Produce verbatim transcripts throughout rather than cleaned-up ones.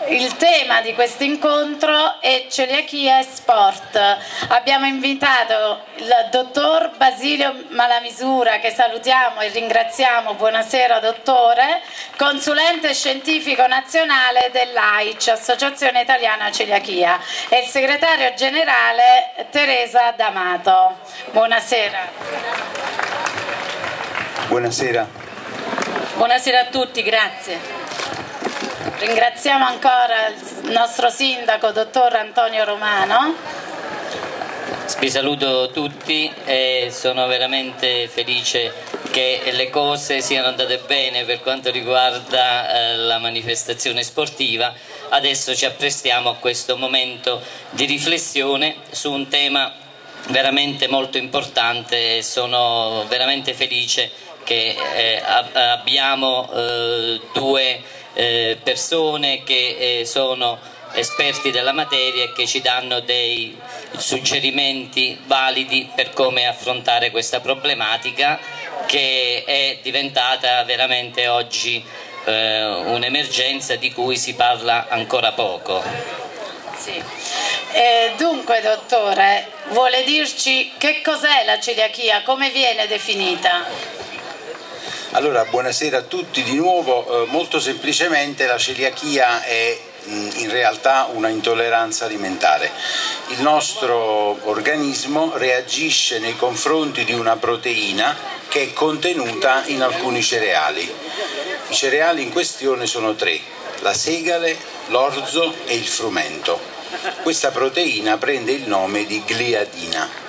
il tema di questo incontro è celiachia e sport. Abbiamo invitato il dottor Basilio Malamisura, che salutiamo e ringraziamo. Buonasera dottore, consulente scientifico nazionale dell'A I C, Associazione Italiana Celiachia, e il segretario generale Teresa D'Amato. Buonasera. Buonasera. Buonasera a tutti, grazie. Ringraziamo ancora il nostro sindaco, dottor Antonio Romano. Vi saluto tutti e sono veramente felice che le cose siano andate bene per quanto riguarda eh, la manifestazione sportiva. Adesso ci apprestiamo a questo momento di riflessione su un tema veramente molto importante e sono veramente felice che eh, abbiamo eh, due eh, persone che eh, sono esperti della materia e che ci danno dei suggerimenti validi per come affrontare questa problematica che è diventata veramente oggi eh, un'emergenza di cui si parla ancora poco. Sì. Eh, dunque dottore, vuole dirci che cos'è la celiachia, come viene definita? Allora, buonasera a tutti di nuovo. Eh, molto semplicemente la celiachia è in realtà una intolleranza alimentare. Il nostro organismo reagisce nei confronti di una proteina che è contenuta in alcuni cereali. I cereali in questione sono tre: la segale, l'orzo e il frumento. Questa proteina prende il nome di gliadina.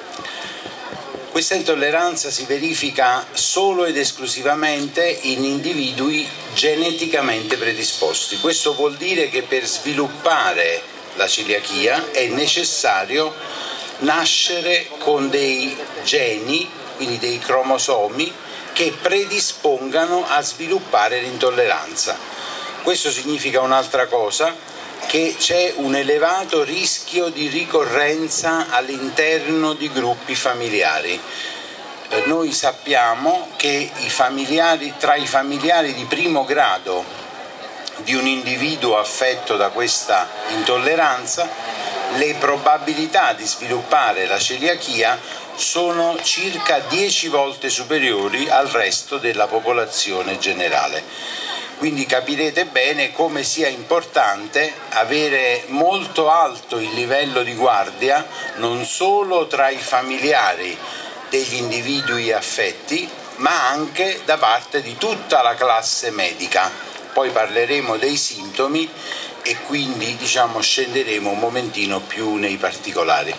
Questa intolleranza si verifica solo ed esclusivamente in individui geneticamente predisposti. Questo vuol dire che per sviluppare la celiachia è necessario nascere con dei geni, quindi dei cromosomi, che predispongano a sviluppare l'intolleranza. Questo significa un'altra cosa, che c'è un elevato rischio di ricorrenza all'interno di gruppi familiari. Eh, noi sappiamo che i familiari, tra i familiari di primo grado di un individuo affetto da questa intolleranza, le probabilità di sviluppare la celiachia sono circa dieci volte superiori al resto della popolazione generale. Quindi capirete bene come sia importante avere molto alto il livello di guardia non solo tra i familiari degli individui affetti, ma anche da parte di tutta la classe medica. Poi parleremo dei sintomi e quindi diciamo scenderemo un momentino più nei particolari.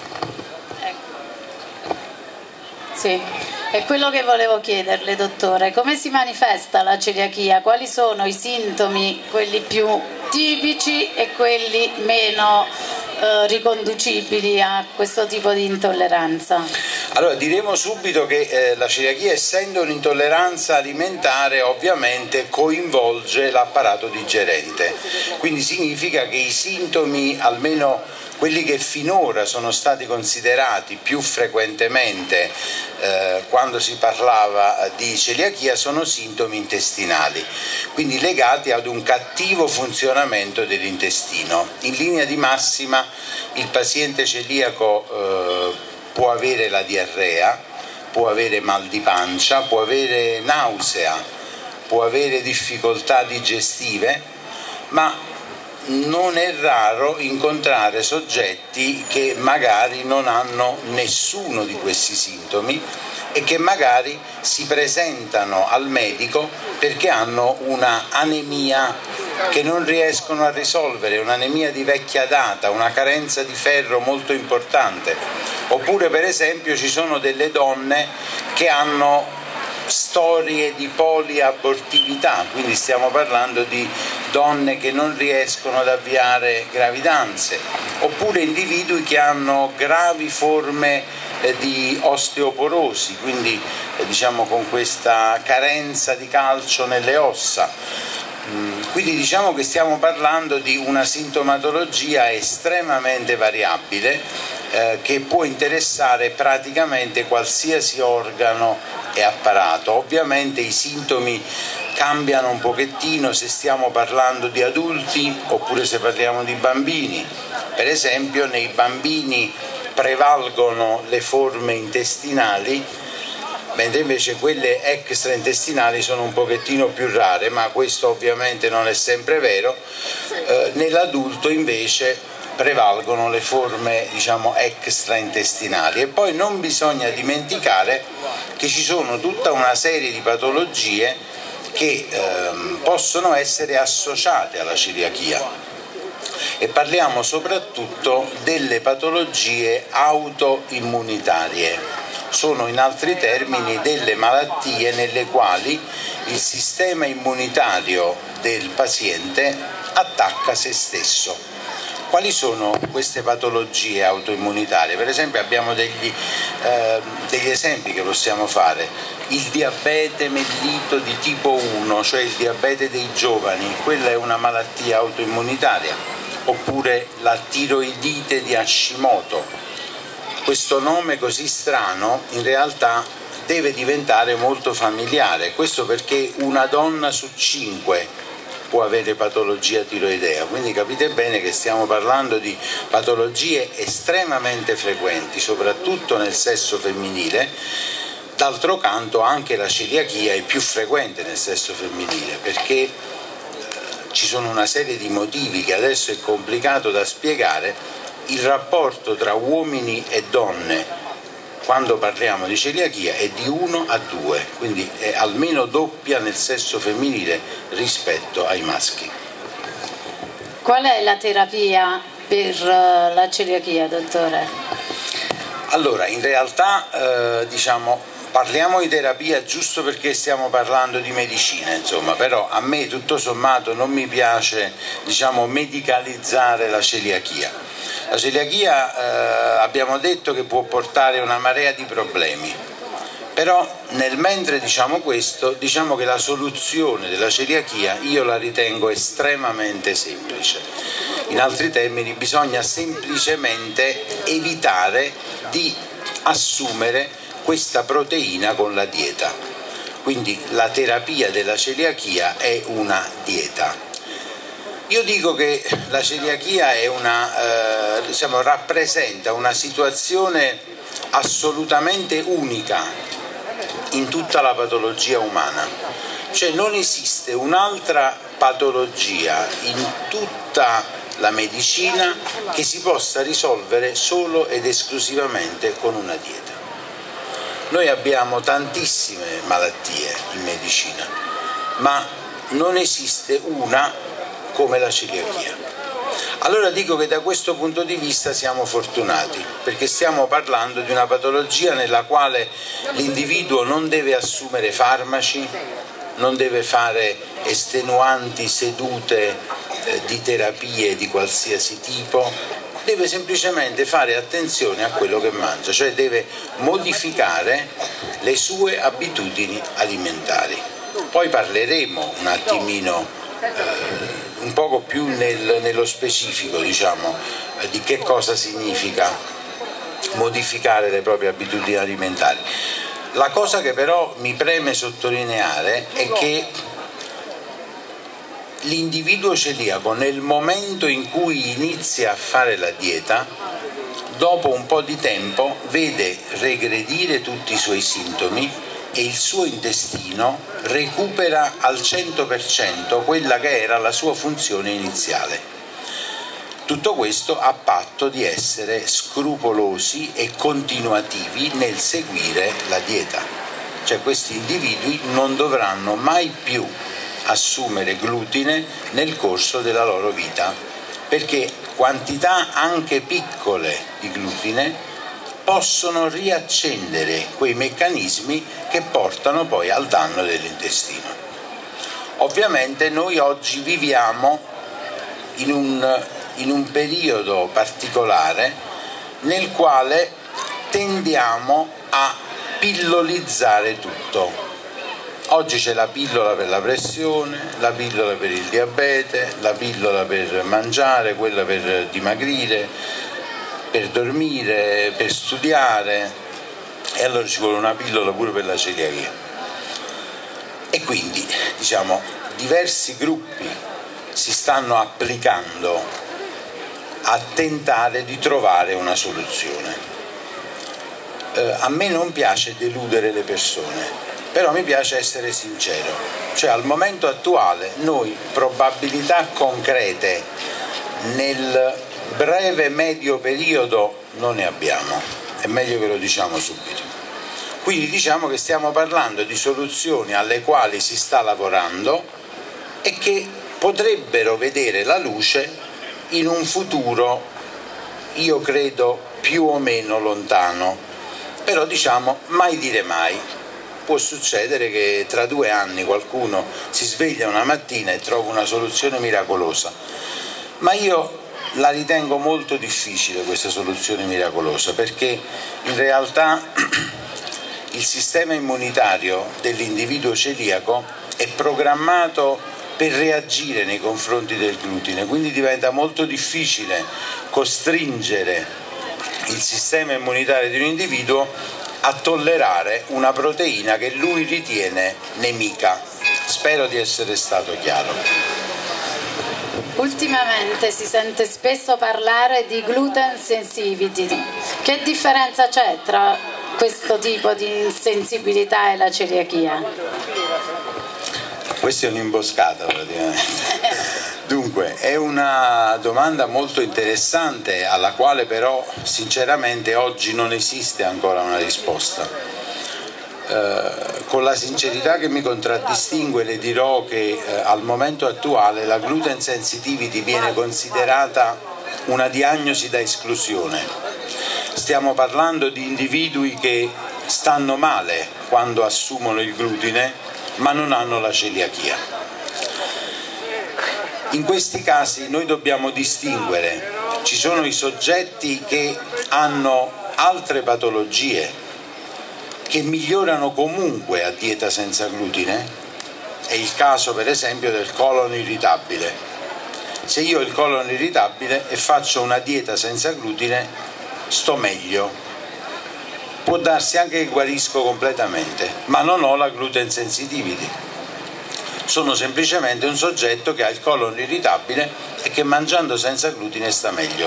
Sì. È quello che volevo chiederle, dottore: come si manifesta la celiachia? Quali sono i sintomi, quelli più tipici e quelli meno eh, riconducibili a questo tipo di intolleranza? Allora, diremo subito che eh, la celiachia, essendo un'intolleranza alimentare, ovviamente coinvolge l'apparato digerente, quindi significa che i sintomi, almeno quelli che finora sono stati considerati più frequentemente eh, quando si parlava di celiachia, sono sintomi intestinali, quindi legati ad un cattivo funzionamento dell'intestino. In linea di massima il paziente celiaco eh, può avere la diarrea, può avere mal di pancia, può avere nausea, può avere difficoltà digestive, ma non è raro incontrare soggetti che magari non hanno nessuno di questi sintomi e che magari si presentano al medico perché hanno una anemia che non riescono a risolvere, un'anemia di vecchia data, una carenza di ferro molto importante. Oppure per esempio ci sono delle donne che hanno storie di poliabortività, quindi stiamo parlando di donne che non riescono ad avviare gravidanze, oppure individui che hanno gravi forme eh, di osteoporosi, quindi eh, diciamo con questa carenza di calcio nelle ossa. Mm, quindi diciamo che stiamo parlando di una sintomatologia estremamente variabile eh, che può interessare praticamente qualsiasi organo e apparato. Ovviamente i sintomi cambiano un pochettino se stiamo parlando di adulti oppure se parliamo di bambini. Per esempio, nei bambini prevalgono le forme intestinali, mentre invece quelle extraintestinali sono un pochettino più rare, ma questo ovviamente non è sempre vero. Eh, nell'adulto invece prevalgono le forme, diciamo, extraintestinali. E poi non bisogna dimenticare che ci sono tutta una serie di patologie che ehm, possono essere associate alla celiachia, e parliamo soprattutto delle patologie autoimmunitarie. Sono, in altri termini, delle malattie nelle quali il sistema immunitario del paziente attacca se stesso. Quali sono queste patologie autoimmunitarie? Per esempio abbiamo degli, eh, degli esempi che possiamo fare. Il diabete mellito di tipo uno, cioè il diabete dei giovani, quella è una malattia autoimmunitaria. Oppure la tiroidite di Hashimoto. Questo nome così strano in realtà deve diventare molto familiare, questo perché una donna su cinque può avere patologia tiroidea, quindi capite bene che stiamo parlando di patologie estremamente frequenti, soprattutto nel sesso femminile. D'altro canto anche la celiachia è più frequente nel sesso femminile, perché ci sono una serie di motivi che adesso è complicato da spiegare. Il rapporto tra uomini e donne quando parliamo di celiachia è di uno a due, quindi è almeno doppia nel sesso femminile rispetto ai maschi. Qual è la terapia per la celiachia, dottore? Allora, in realtà eh, diciamo parliamo di terapia giusto perché stiamo parlando di medicina, insomma, però a me tutto sommato non mi piace, diciamo, medicalizzare la celiachia. La celiachia eh, abbiamo detto che può portare una marea di problemi, però nel mentre diciamo questo, diciamo che la soluzione della celiachia io la ritengo estremamente semplice. In altri termini, bisogna semplicemente evitare di assumere questa proteina con la dieta. Quindi la terapia della celiachia è una dieta. Io dico che la celiachia è una, eh, diciamo, rappresenta una situazione assolutamente unica in tutta la patologia umana, cioè non esiste un'altra patologia in tutta la medicina che si possa risolvere solo ed esclusivamente con una dieta. Noi abbiamo tantissime malattie in medicina, ma non esiste una come la celiachia. Allora dico che da questo punto di vista siamo fortunati, perché stiamo parlando di una patologia nella quale l'individuo non deve assumere farmaci, non deve fare estenuanti sedute eh, di terapie di qualsiasi tipo, deve semplicemente fare attenzione a quello che mangia, cioè deve modificare le sue abitudini alimentari. Poi parleremo un attimino, eh, un poco più nel, nello specifico, diciamo, eh, di che cosa significa modificare le proprie abitudini alimentari. La cosa che però mi preme sottolineare è che l'individuo celiaco, nel momento in cui inizia a fare la dieta, dopo un po' di tempo vede regredire tutti i suoi sintomi e il suo intestino recupera al cento per cento quella che era la sua funzione iniziale. Tutto questo a patto di essere scrupolosi e continuativi nel seguire la dieta. Cioè questi individui non dovranno mai più assumere glutine nel corso della loro vita, perché quantità anche piccole di glutine possono riaccendere quei meccanismi che portano poi al danno dell'intestino. Ovviamente noi oggi viviamo in un, in un periodo particolare nel quale tendiamo a pillolizzare tutto. Oggi c'è la pillola per la pressione, la pillola per il diabete, la pillola per mangiare, quella per dimagrire, per dormire, per studiare, e allora ci vuole una pillola pure per la celiachia. E quindi diciamo, diversi gruppi si stanno applicando a tentare di trovare una soluzione. Eh, a me non piace deludere le persone, però mi piace essere sincero, cioè al momento attuale noi probabilità concrete nel breve medio periodo non ne abbiamo, è meglio che lo diciamo subito. Quindi diciamo che stiamo parlando di soluzioni alle quali si sta lavorando e che potrebbero vedere la luce in un futuro, io credo, più o meno lontano, però diciamo mai dire mai. Può succedere che tra due anni qualcuno si sveglia una mattina e trova una soluzione miracolosa, ma io la ritengo molto difficile questa soluzione miracolosa, perché in realtà il sistema immunitario dell'individuo celiaco è programmato per reagire nei confronti del glutine, quindi diventa molto difficile costringere il sistema immunitario di un individuo a tollerare una proteina che lui ritiene nemica. Spero di essere stato chiaro. Ultimamente si sente spesso parlare di gluten sensitivity. Che differenza c'è tra questo tipo di insensibilità e la celiachia? Questa è un'imboscata praticamente. Dunque, è una domanda molto interessante alla quale però sinceramente oggi non esiste ancora una risposta. Eh, con la sincerità che mi contraddistingue le dirò che eh, al momento attuale la gluten sensitivity viene considerata una diagnosi da esclusione. Stiamo parlando di individui che stanno male quando assumono il glutine ma non hanno la celiachia. In questi casi noi dobbiamo distinguere, ci sono i soggetti che hanno altre patologie che migliorano comunque a dieta senza glutine, è il caso per esempio del colon irritabile. Se io ho il colon irritabile e faccio una dieta senza glutine sto meglio, può darsi anche che guarisco completamente, ma non ho la gluten sensitivity. Sono semplicemente un soggetto che ha il colon irritabile e che mangiando senza glutine sta meglio.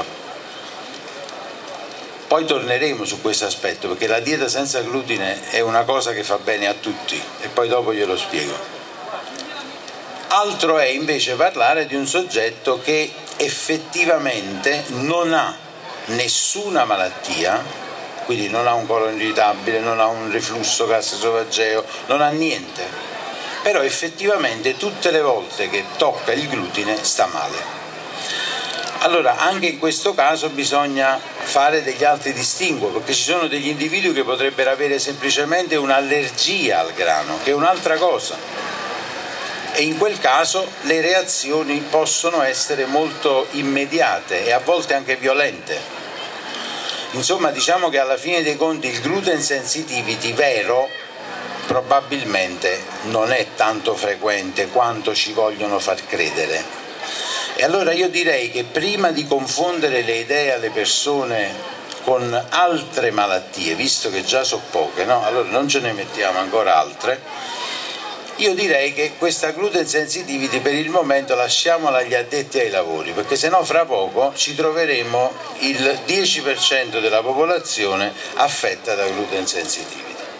Poi torneremo su questo aspetto, perché la dieta senza glutine è una cosa che fa bene a tutti e poi dopo glielo spiego. Altro è invece parlare di un soggetto che effettivamente non ha nessuna malattia, quindi non ha un colon irritabile, non ha un reflusso gastroesofageo, non ha niente, però effettivamente tutte le volte che tocca il glutine sta male. Allora anche in questo caso bisogna fare degli altri distinguo, perché ci sono degli individui che potrebbero avere semplicemente un'allergia al grano, che è un'altra cosa, e in quel caso le reazioni possono essere molto immediate e a volte anche violente. Insomma, diciamo che alla fine dei conti il gluten sensitivity vero probabilmente non è tanto frequente quanto ci vogliono far credere. E allora io direi che prima di confondere le idee alle persone con altre malattie, visto che già so poche, no? Allora non ce ne mettiamo ancora altre, io direi che questa gluten sensitivity per il momento lasciamola agli addetti ai lavori, perché sennò fra poco ci troveremo il dieci per cento della popolazione affetta da gluten sensitivity.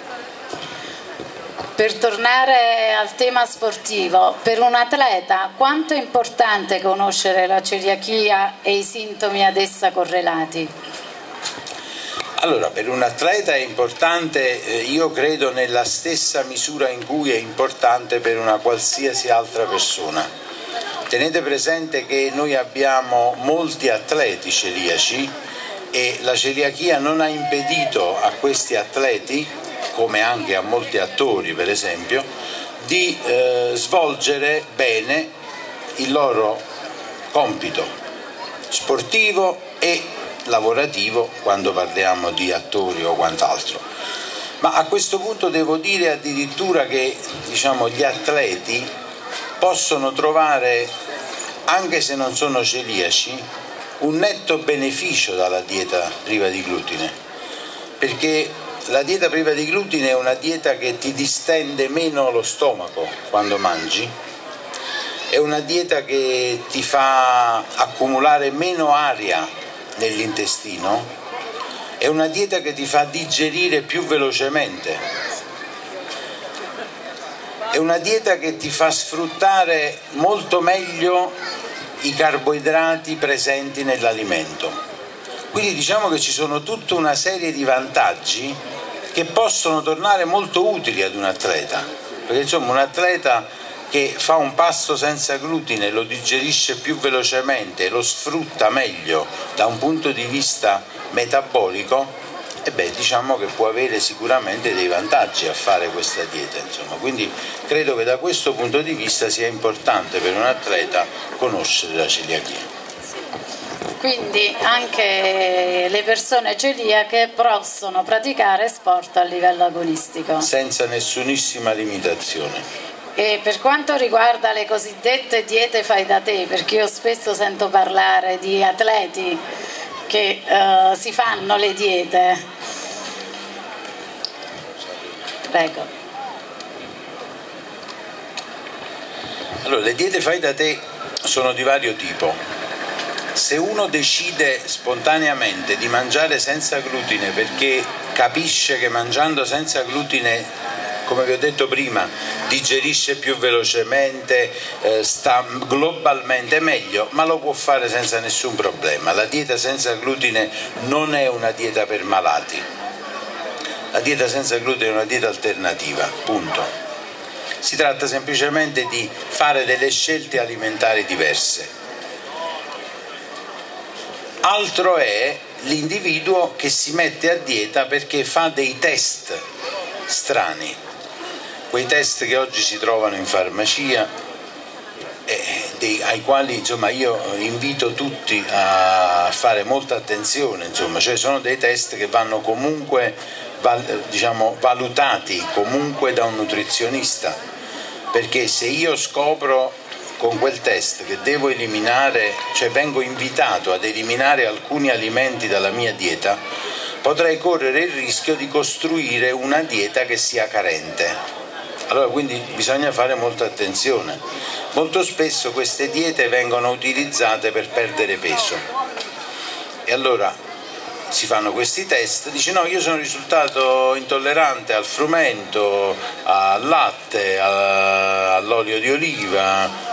Per tornare al tema sportivo, per un atleta quanto è importante conoscere la celiachia e i sintomi ad essa correlati? Allora, per un atleta è importante, eh, io credo, nella stessa misura in cui è importante per una qualsiasi altra persona. Tenete presente che noi abbiamo molti atleti celiaci e la celiachia non ha impedito a questi atleti, come anche a molti attori per esempio, di eh, svolgere bene il loro compito sportivo e lavorativo quando parliamo di attori o quant'altro. Ma a questo punto devo dire addirittura che, diciamo, gli atleti possono trovare, anche se non sono celiaci, un netto beneficio dalla dieta priva di glutine, perché la dieta priva di glutine è una dieta che ti distende meno lo stomaco quando mangi, è una dieta che ti fa accumulare meno aria nell'intestino, è una dieta che ti fa digerire più velocemente, è una dieta che ti fa sfruttare molto meglio i carboidrati presenti nell'alimento. Quindi diciamo che ci sono tutta una serie di vantaggi che possono tornare molto utili ad un atleta, perché insomma un atleta che fa un pasto senza glutine, lo digerisce più velocemente, lo sfrutta meglio da un punto di vista metabolico, e beh, diciamo che può avere sicuramente dei vantaggi a fare questa dieta, insomma. Quindi credo che da questo punto di vista sia importante per un atleta conoscere la celiachia. Quindi anche le persone celiache possono praticare sport a livello agonistico? Senza nessunissima limitazione. E per quanto riguarda le cosiddette diete fai da te, perché io spesso sento parlare di atleti che uh, si fanno le diete. Prego. Allora, le diete fai da te sono di vario tipo. Se uno decide spontaneamente di mangiare senza glutine perché capisce che mangiando senza glutine, come vi ho detto prima, digerisce più velocemente, eh, sta globalmente meglio, ma lo può fare senza nessun problema. La dieta senza glutine non è una dieta per malati. La dieta senza glutine è una dieta alternativa, punto. Si tratta semplicemente di fare delle scelte alimentari diverse. Altro è l'individuo che si mette a dieta perché fa dei test strani, quei test che oggi si trovano in farmacia, eh, dei, ai quali insomma, io invito tutti a fare molta attenzione, insomma, cioè sono dei test che vanno comunque val, diciamo, valutati comunque da un nutrizionista, perché se io scopro con quel test che devo eliminare, cioè vengo invitato ad eliminare alcuni alimenti dalla mia dieta, potrei correre il rischio di costruire una dieta che sia carente. Allora quindi bisogna fare molta attenzione. Molto spesso queste diete vengono utilizzate per perdere peso e allora si fanno questi test, dice no, io sono risultato intollerante al frumento, al latte, all'olio di oliva,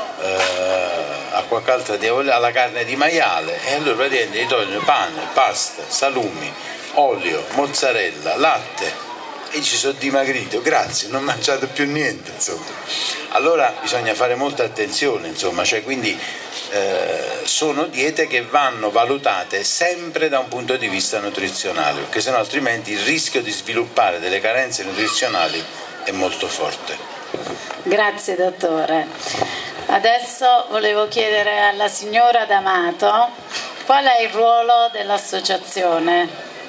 a qualche altra di, alla carne di maiale, e allora praticamente gli togliono pane, pasta, salumi, olio, mozzarella, latte, e ci sono dimagrito, grazie, non ho mangiato più niente, insomma. Allora bisogna fare molta attenzione, insomma, cioè quindi eh, sono diete che vanno valutate sempre da un punto di vista nutrizionale, perché sennò altrimenti il rischio di sviluppare delle carenze nutrizionali è molto forte. Grazie dottore. Adesso volevo chiedere alla signora D'Amato qual è il ruolo dell'associazione.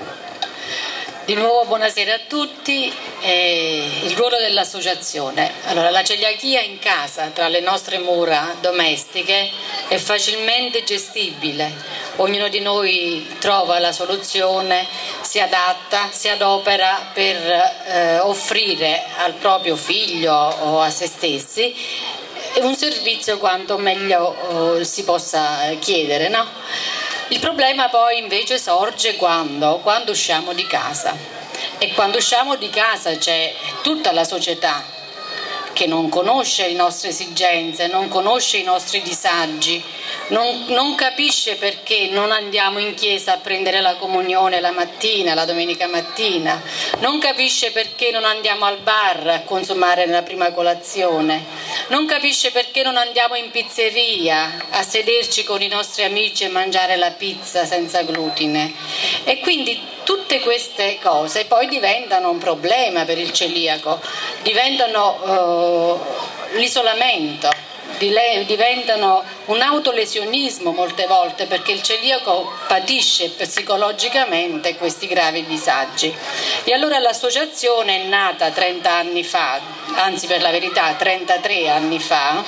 Di nuovo buonasera a tutti. Eh, il ruolo dell'associazione. Allora, la celiachia in casa, tra le nostre mura domestiche, è facilmente gestibile. Ognuno di noi trova la soluzione, si adatta, si adopera per eh, offrire al proprio figlio o a se stessi un servizio quanto meglio eh, si possa chiedere, no? Il problema poi invece sorge quando, quando usciamo di casa, e quando usciamo di casa c'è tutta la società che non conosce le nostre esigenze, non conosce i nostri disagi, non, non capisce perché non andiamo in chiesa a prendere la comunione la mattina, la domenica mattina, non capisce perché non andiamo al bar a consumare la prima colazione, non capisce perché non andiamo in pizzeria a sederci con i nostri amici e mangiare la pizza senza glutine. E quindi tutte queste cose poi diventano un problema per il celiaco, diventano uh, l'isolamento, diventano un autolesionismo molte volte, perché il celiaco patisce psicologicamente questi gravi disagi. E allora l'associazione è nata trenta anni fa, anzi per la verità trentatré anni fa,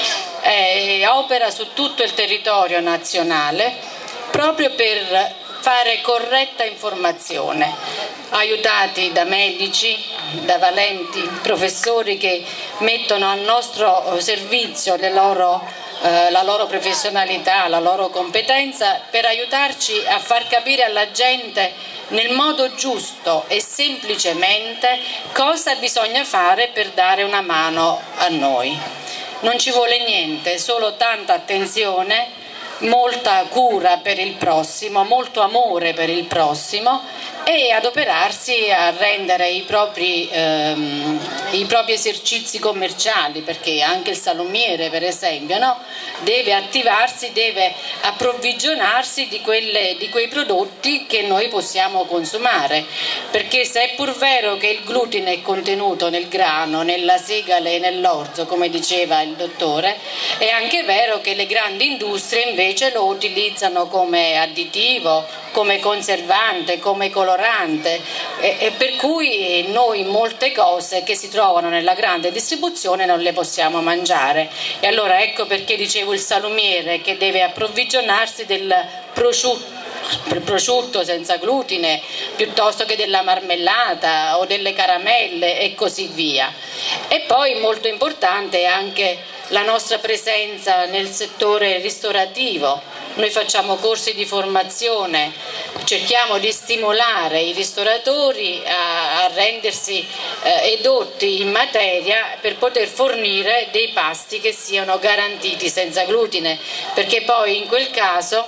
e opera su tutto il territorio nazionale proprio per fare corretta informazione. aiutati da medici, da valenti professori che mettono al nostro servizio le loro, eh, la loro professionalità, la loro competenza per aiutarci a far capire alla gente nel modo giusto e semplicemente cosa bisogna fare per dare una mano a noi. Non ci vuole niente, solo tanta attenzione, molta cura per il prossimo, molto amore per il prossimo e adoperarsi a rendere i propri, ehm, i propri esercizi commerciali, perché anche il salumiere per esempio, no? Deve attivarsi, deve approvvigionarsi di, quelle, di quei prodotti che noi possiamo consumare, perché se è pur vero che il glutine è contenuto nel grano, nella segale e nell'orzo, come diceva il dottore, è anche vero che le grandi industrie invece lo utilizzano come additivo, come conservante, come colorante, e, e per cui noi molte cose che si trovano nella grande distribuzione non le possiamo mangiare. E allora ecco perché dicevo il salumiere che deve approvvigionarsi del prosciutto, prosciutto senza glutine piuttosto che della marmellata o delle caramelle e così via. E poi molto importante è anche la nostra presenza nel settore ristorativo. Noi facciamo corsi di formazione, cerchiamo di stimolare i ristoratori a, a rendersi eh, edotti in materia per poter fornire dei pasti che siano garantiti senza glutine, perché poi in quel caso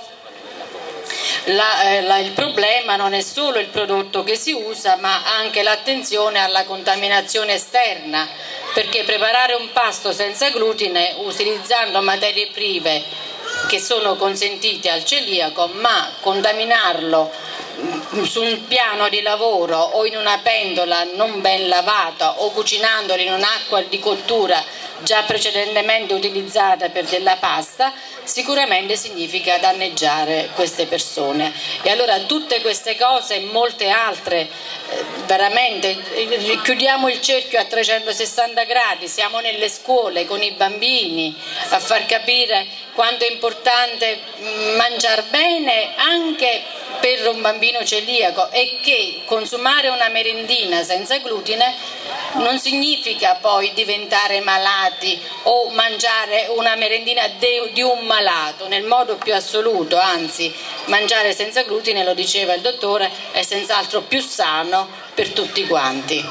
La, eh, la, il problema non è solo il prodotto che si usa, ma anche l'attenzione alla contaminazione esterna, perché preparare un pasto senza glutine utilizzando materie prive che sono consentite al celiaco, ma contaminarlo su un piano di lavoro o in una pentola non ben lavata o cucinandolo in un'acqua di cottura già precedentemente utilizzata per della pasta, sicuramente significa danneggiare queste persone. E allora tutte queste cose e molte altre, veramente chiudiamo il cerchio a trecentosessanta gradi, siamo nelle scuole con i bambini a far capire quanto è importante mangiare bene anche per un bambino celiaco, e che consumare una merendina senza glutine non significa poi diventare malati o mangiare una merendina de, di un malato nel modo più assoluto, anzi mangiare senza glutine, lo diceva il dottore, è senz'altro più sano per tutti quanti.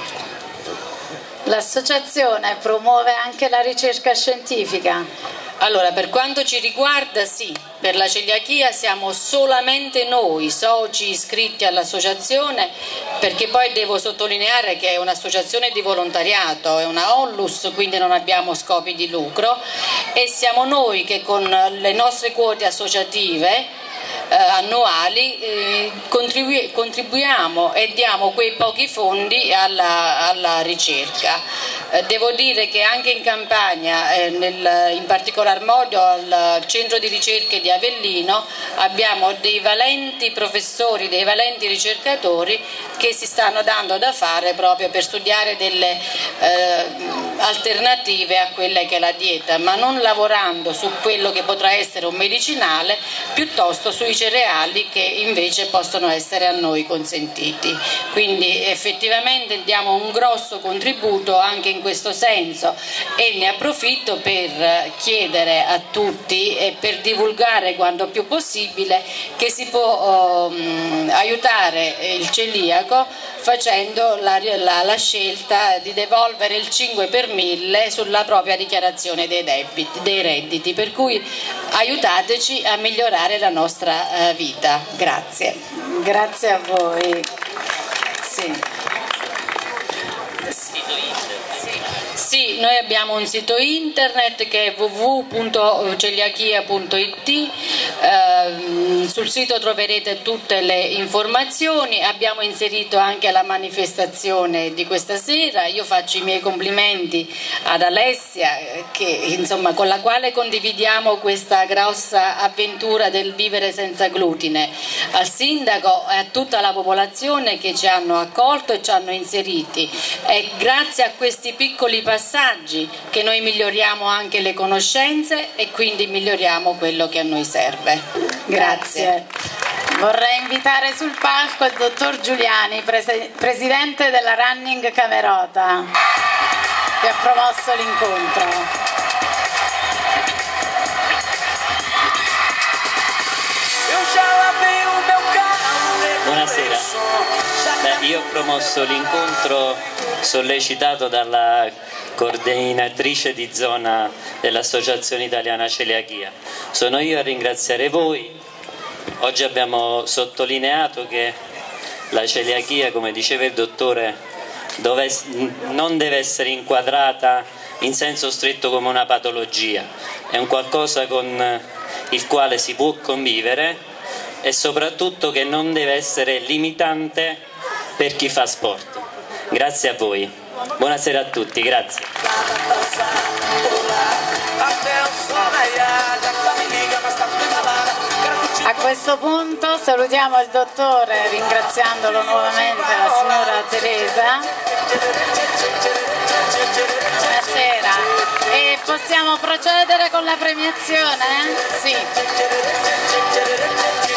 L'associazione promuove anche la ricerca scientifica? Allora, per quanto ci riguarda sì, per la celiachia siamo solamente noi soci iscritti all'associazione, perché poi devo sottolineare che è un'associazione di volontariato, è una onlus, quindi non abbiamo scopi di lucro, e siamo noi che con le nostre quote associative Eh, annuali eh, contribu- contribuiamo e diamo quei pochi fondi alla, alla ricerca. Eh, devo dire che anche in Campania, eh, nel, in particolar modo al centro di ricerche di Avellino, abbiamo dei valenti professori, dei valenti ricercatori che si stanno dando da fare proprio per studiare delle eh, alternative a quella che è la dieta, ma non lavorando su quello che potrà essere un medicinale, piuttosto sui cereali che invece possono essere a noi consentiti. Quindi effettivamente diamo un grosso contributo anche in questo senso, e ne approfitto per chiedere a tutti e per divulgare quanto più possibile che si può um, aiutare il celiaco facendo la, la, la scelta di devolvere il cinque per mille sulla propria dichiarazione dei, debiti, dei redditi, per cui aiutateci a migliorare la nostra uh, vita. Grazie. Grazie a voi. Sì. Sì, noi abbiamo un sito internet che è w w w punto celiachia punto i t, eh, sul sito troverete tutte le informazioni, abbiamo inserito anche la manifestazione di questa sera. Io faccio i miei complimenti ad Alessia, che, insomma, con la quale condividiamo questa grossa avventura del vivere senza glutine, al sindaco e a tutta la popolazione che ci hanno accolto e ci hanno inseriti. È grazie a questi piccoli passaggi che noi miglioriamo anche le conoscenze e quindi miglioriamo quello che a noi serve. Grazie. Grazie. Vorrei invitare sul palco il dottor Giuliani, prese- presidente della Running Camerota, che ha promosso l'incontro. Buonasera. Beh, io ho promosso l'incontro sollecitato dalla coordinatrice di zona dell'Associazione Italiana Celiachia. Sono io a ringraziare voi. Oggi abbiamo sottolineato che la celiachia, come diceva il dottore, dove, non deve essere inquadrata in senso stretto come una patologia, è un qualcosa con il quale si può convivere e soprattutto che non deve essere limitante per chi fa sport. Grazie a voi. Buonasera a tutti, grazie. A questo punto salutiamo il dottore ringraziandolo nuovamente, la signora Teresa. Buonasera. E possiamo procedere con la premiazione? Sì.